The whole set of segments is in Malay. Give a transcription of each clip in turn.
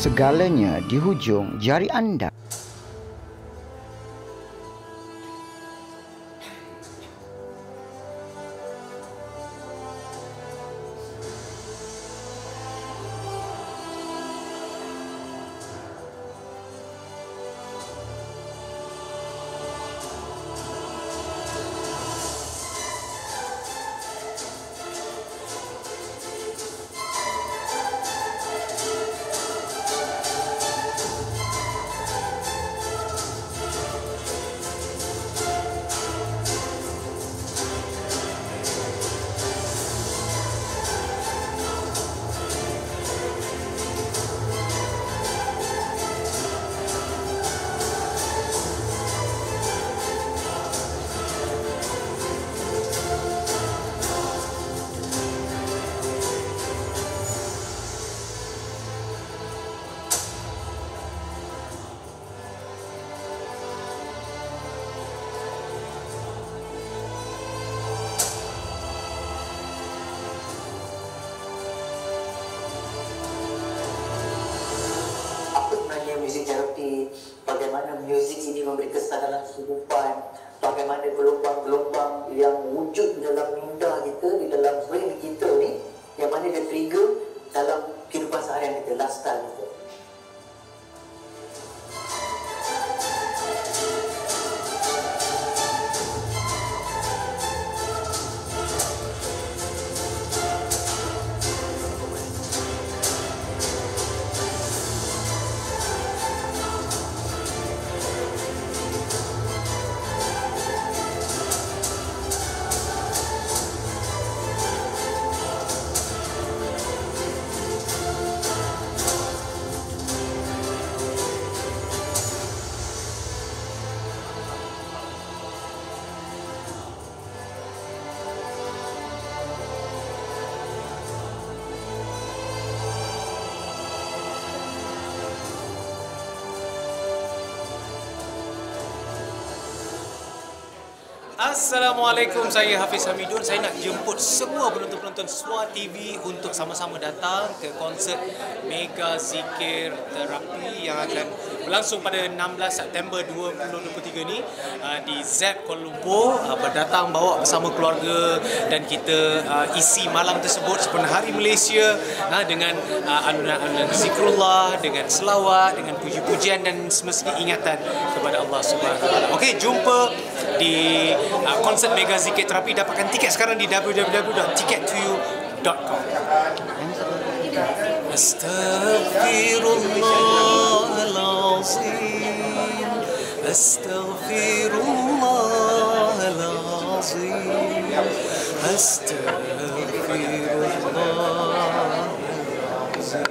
Segalanya di hujung jari anda. Muzik terapi, bagaimana muzik ini memberi kesan dalam kehidupan, bagaimana gelombang-gelombang yang wujud di dalam minda kita, di dalam brain kita ni, yang mana dia trigger dalam kehidupan seharian kita, lifestyle kita. Assalamualaikum, saya Hafiz Hamidun. Saya nak jemput semua penonton-penonton Suara TV untuk sama-sama datang ke konsert Mega Zikir Terapi yang akan berlangsung pada 16 September 2023 ni di Z Kuala Lumpur. Berdatang bawa bersama keluarga dan kita isi malam tersebut sepenuh hari Malaysia dengan alunan-alunan zikrullah, dengan selawat, dengan puji-pujian dan semestinya ingatan kepada Allah Subhanahu Wa Taala. Okey, jumpa di konsert Mega Zikir Terapi. Dapatkan tiket sekarang di www.tickettoyou.com. Astaghfirullahalazim, astaghfirullahalazim, astaghfirullahalazim.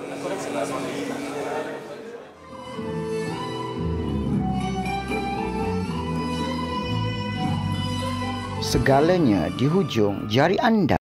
Segalanya di hujung jari anda.